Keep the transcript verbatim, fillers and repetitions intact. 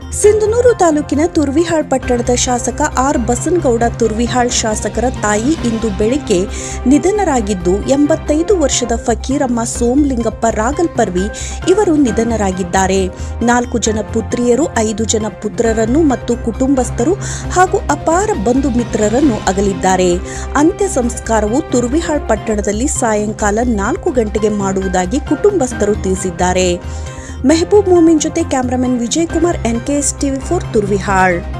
ಸಿಂಧನೂರು ತಾಲೂಕಿನ ತುರ್ವಿಹಾಳ್ ಪಟ್ಟಣದ ಶಾಸಕ ಆರ್ ಬಸನಗೌಡ ತುರ್ವಿಹಾಳ್ ಶಾಸಕರ ತಾಯಿ ಇಂದು ಬೆಳಿಗ್ಗೆ ನಿಧನರಾಗಿದ್ದು ಎಂಬತ್ತೈದು ವರ್ಷದ ಫಕೀರಮ್ಮ ಸೋಮಲಿಂಗಪ್ಪ ರಾಗಲ್ಪರ್ವಿ ಇವರು ನಿಧನರಾಗಿದ್ದಾರೆ. ನಾಲ್ಕು ಜನ ಪುತ್ರಿಯರು, ಐದು ಜನ ಪುತ್ರರನ್ನು ಮತ್ತು ಕುಟುಂಬಸ್ಥರು ಹಾಗೂ ಅಪಾರ ಬಂಧು ಮಿತ್ರರನ್ನು ಅಗಲಿದ್ದಾರೆ. ಅಂತ್ಯ ಸಂಸ್ಕಾರವು ತುರ್ವಿಹಾಳ್ ಪಟ್ಟಣದಲ್ಲಿ ಸಾಯಂಕಾಲ ನಾಲ್ಕು ಗಂಟೆಗೆ ಮಾಡುವುದಾಗಿ ಕುಟುಂಬಸ್ಥರು ತಿಳಿಸಿದ್ದಾರೆ. ಮೆಹಬೂಬ್ ಮೊಮಿನ್ ಜೊತೆ cameraman Vijay Kumar, N K S TV four Turvihal.